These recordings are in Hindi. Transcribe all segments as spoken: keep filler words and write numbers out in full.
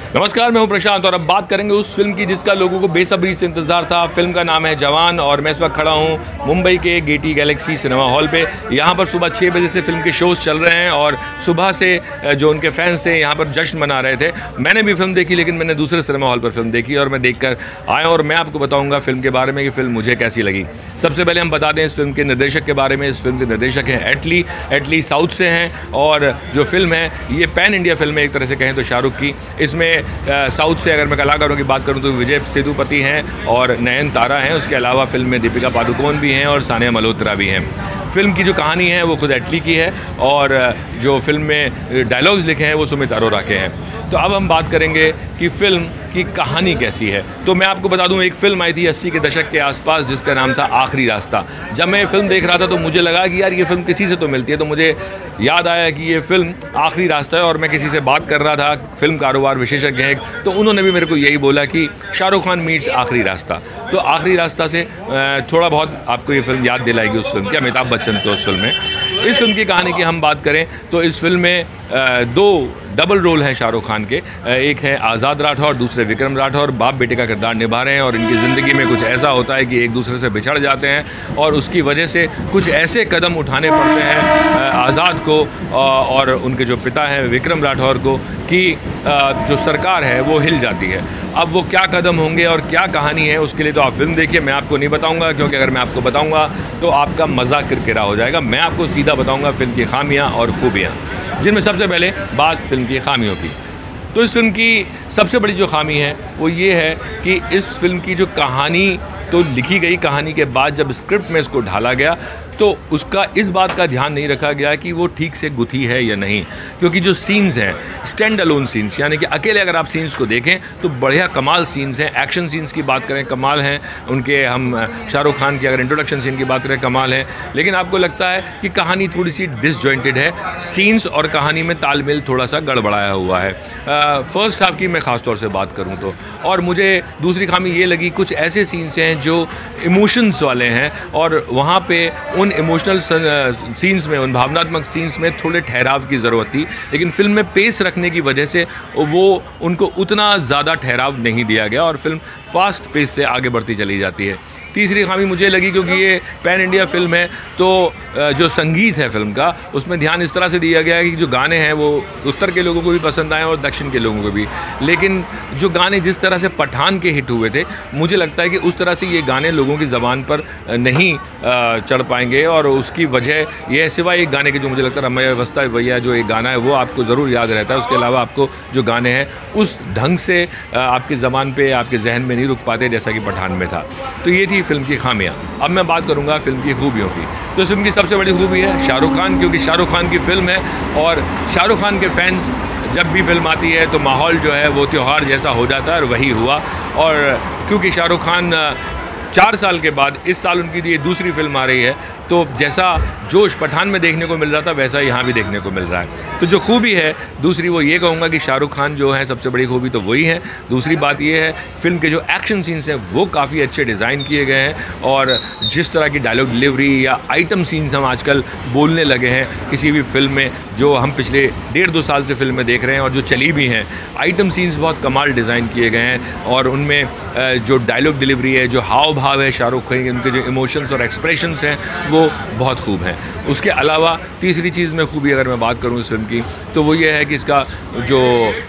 नमस्कार, मैं हूं प्रशांत और अब बात करेंगे उस फिल्म की जिसका लोगों को बेसब्री से इंतजार था। फिल्म का नाम है जवान और मैं इस वक्त खड़ा हूं मुंबई के गेटी गैलेक्सी सिनेमा हॉल पे। यहां पर सुबह छः बजे से फिल्म के शोज़ चल रहे हैं और सुबह से जो उनके फैंस थे यहां पर जश्न मना रहे थे। मैंने भी फिल्म देखी, लेकिन मैंने दूसरे सिनेमा हॉल पर फिल्म देखी और मैं देख कर आया और मैं आपको बताऊँगा फिल्म के बारे में कि फ़िल्म मुझे कैसी लगी। सबसे पहले हम बता दें इस फिल्म के निर्देशक के बारे में। इस फिल्म के निर्देशक हैं एटली। एटली साउथ से हैं और जो फिल्म है ये पैन इंडिया फिल्म है एक तरह से कहें तो शाहरुख की। इसमें साउथ से अगर मैं कलाकारों की बात करूं तो विजय सेतुपति हैं और नयन तारा हैं। उसके अलावा फिल्म में दीपिका पादुकोण भी हैं और सानिया मल्होत्रा भी हैं। फिल्म की जो कहानी है वो खुद एटली की है और जो फिल्म में डायलॉग्स लिखे हैं वो सुमित अरोरा के हैं। तो अब हम बात करेंगे कि फ़िल्म की कहानी कैसी है। तो मैं आपको बता दूं एक फ़िल्म आई थी अस्सी के दशक के आसपास जिसका नाम था आखिरी रास्ता। जब मैं ये फ़िल्म देख रहा था तो मुझे लगा कि यार ये फ़िल्म किसी से तो मिलती है, तो मुझे याद आया कि ये फ़िल्म आखिरी रास्ता है और मैं किसी से बात कर रहा था, फिल्म कारोबार विशेषज्ञ हैं, तो उन्होंने भी मेरे को यही बोला कि शाहरुख खान मीट्स आखिरी रास्ता। तो आखिरी रास्ता से थोड़ा बहुत आपको ये फ़िल्म याद दिलाएगी उस फिल्म की। अमिताभ बच्चन तो उस फिल्म में। इस फिल्म की कहानी की हम बात करें तो इस फिल्म में दो डबल रोल हैं शाहरुख खान के। एक है आज़ाद राठौर, दूसरे विक्रम राठौर। बाप बेटे का किरदार निभा रहे हैं और इनकी ज़िंदगी में कुछ ऐसा होता है कि एक दूसरे से बिछड़ जाते हैं और उसकी वजह से कुछ ऐसे कदम उठाने पड़ते हैं आज़ाद को और उनके जो पिता हैं विक्रम राठौर को कि जो सरकार है वो हिल जाती है। अब वो क्या कदम होंगे और क्या कहानी है उसके लिए तो आप फिल्म देखिए, मैं आपको नहीं बताऊंगा, क्योंकि अगर मैं आपको बताऊंगा तो आपका मज़ा किरकिरा हो जाएगा। मैं आपको सीधा बताऊंगा फिल्म की खामियां और खूबियां, जिनमें सबसे पहले बात फिल्म की खामियों की। तो इस फिल्म की सबसे बड़ी जो खामी है वो ये है कि इस फिल्म की जो कहानी तो लिखी गई, कहानी के बाद जब स्क्रिप्ट में इसको ढाला गया तो उसका इस बात का ध्यान नहीं रखा गया कि वो ठीक से गुथी है या नहीं। क्योंकि जो सीन्स हैं स्टैंड अलोन सीन्स, यानी कि अकेले अगर आप सीन्स को देखें तो बढ़िया कमाल सीन्स हैं। एक्शन सीन्स की बात करें कमाल हैं उनके। हम शाहरुख खान की अगर इंट्रोडक्शन सीन की बात करें कमाल है, लेकिन आपको लगता है कि कहानी थोड़ी सी डिसजॉइंटेड है। सीन्स और कहानी में तालमेल थोड़ा सा गड़बड़ाया हुआ है फर्स्ट हाफ की मैं ख़ास तौर से बात करूँ तो। और मुझे दूसरी खामी ये लगी, कुछ ऐसे सीन्स हैं जो इमोशंस वाले हैं और वहाँ पे उन इमोशनल सीन्स में, उन भावनात्मक सीन्स में थोड़े ठहराव की ज़रूरत थी, लेकिन फिल्म में पेस रखने की वजह से वो उनको उतना ज़्यादा ठहराव नहीं दिया गया और फिल्म फास्ट पेस से आगे बढ़ती चली जाती है। तीसरी खामी मुझे लगी क्योंकि ये पैन इंडिया फिल्म है तो जो संगीत है फिल्म का उसमें ध्यान इस तरह से दिया गया है कि जो गाने हैं वो उत्तर के लोगों को भी पसंद आए और दक्षिण के लोगों को भी। लेकिन जो गाने जिस तरह से पठान के हिट हुए थे, मुझे लगता है कि उस तरह से ये गाने लोगों की ज़बान पर नहीं चढ़ पाएंगे और उसकी वजह यह है, सिवाय एक गाने के जो मुझे लगता है रमैया व्यवस्था भैया जो एक गाना है वो आपको ज़रूर याद रहता है, उसके अलावा आपको जो गाने हैं उस ढंग से आपकी ज़बान पर, आपके जहन में नहीं रुक पाते जैसा कि पठान में था। तो ये थी फिल्म की खामियां। अब मैं बात करूंगा फिल्म की खूबियों की। तो इस फिल्म की सबसे बड़ी खूबी है शाहरुख खान, क्योंकि शाहरुख खान की फिल्म है और शाहरुख खान के फैंस जब भी फिल्म आती है तो माहौल जो है वो त्यौहार जैसा हो जाता है और वही हुआ। और क्योंकि शाहरुख खान चार साल के बाद इस साल उनकी ये दूसरी फिल्म आ रही है तो जैसा जोश पठान में देखने को मिल रहा था वैसा यहाँ भी देखने को मिल रहा है। तो जो खूबी है दूसरी वो ये कहूँगा कि शाहरुख खान जो है सबसे बड़ी खूबी तो वही है। दूसरी बात ये है फिल्म के जो एक्शन सीन्स हैं वो काफ़ी अच्छे डिज़ाइन किए गए हैं और जिस तरह की डायलॉग डिलीवरी या आइटम सीन्स हम आजकल बोलने लगे हैं किसी भी फिल्म में, जो हम पिछले डेढ़ दो साल से फिल्म में देख रहे हैं और जो चली भी हैं, आइटम सीन्स बहुत कमाल डिज़ाइन किए गए हैं और उनमें जो डायलॉग डिलीवरी है, जो हाव भाव है शाहरुख खान के, उनके जो इमोशंस और एक्सप्रेशंस हैं वो बहुत खूब हैं। उसके अलावा तीसरी चीज़ में खूबी अगर मैं बात करूं इस फिल्म की तो वो ये है कि इसका जो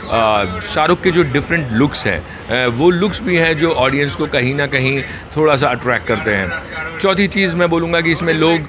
शाहरुख के जो डिफरेंट लुक्स हैं वो लुक्स भी हैं जो ऑडियंस को कहीं ना कहीं थोड़ा सा अट्रैक्ट करते हैं। चौथी चीज़ मैं बोलूँगा कि इसमें लोग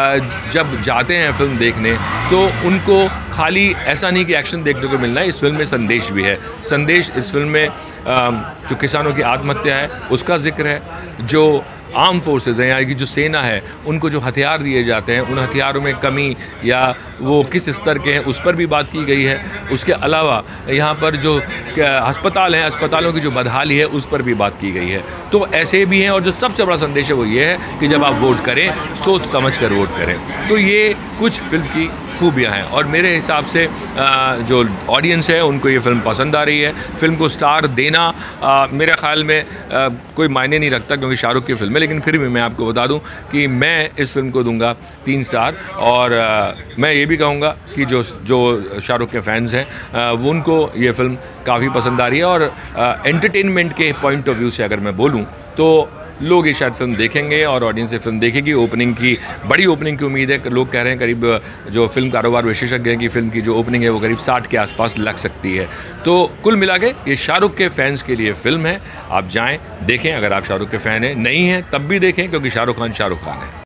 जब जाते हैं फिल्म देखने तो उनको खाली ऐसा नहीं कि एक्शन देखने को मिलना है, इस फिल्म में संदेश भी है। संदेश इस फिल्म में जो किसानों की आत्महत्या है उसका जिक्र है, जो आर्म फोर्सेस हैं यानी कि जो सेना है उनको जो हथियार दिए जाते हैं उन हथियारों में कमी या वो किस स्तर के हैं उस पर भी बात की गई है। उसके अलावा यहाँ पर जो अस्पताल हैं, अस्पतालों की जो बदहाली है उस पर भी बात की गई है। तो ऐसे भी हैं और जो सबसे बड़ा संदेश है वो ये है कि जब आप वोट करें सोच समझ कर वोट करें। तो ये कुछ फिल्म की खूबियाँ हैं और मेरे हिसाब से जो ऑडियंस है उनको ये फ़िल्म पसंद आ रही है। फिल्म को स्टार देना आ, मेरे ख़्याल में आ, कोई मायने नहीं रखता, क्योंकि शाहरुख की फिल्में है, लेकिन फिर भी मैं आपको बता दूं कि मैं इस फिल्म को दूंगा तीन स्टार। और आ, मैं ये भी कहूँगा कि जो जो शाहरुख के फैंस हैं वो उनको ये फिल्म काफ़ी पसंद आ रही है। और एंटरटेनमेंट के पॉइंट ऑफ व्यू से अगर मैं बोलूँ तो लोग ये शायद फिल्म देखेंगे और ऑडियंस ये फिल्म देखेगी। ओपनिंग की बड़ी ओपनिंग की उम्मीद है। लोग कह रहे हैं करीब, जो फिल्म कारोबार विशेषज्ञ हैं, कि फिल्म की जो ओपनिंग है वो करीब साठ के आसपास लग सकती है। तो कुल मिला के ये शाहरुख के फैंस के लिए फिल्म है। आप जाएं, देखें। अगर आप शाहरुख के फ़ैन हैं, नहीं हैं तब भी देखें, क्योंकि शाहरुख खान शाहरुख खान है।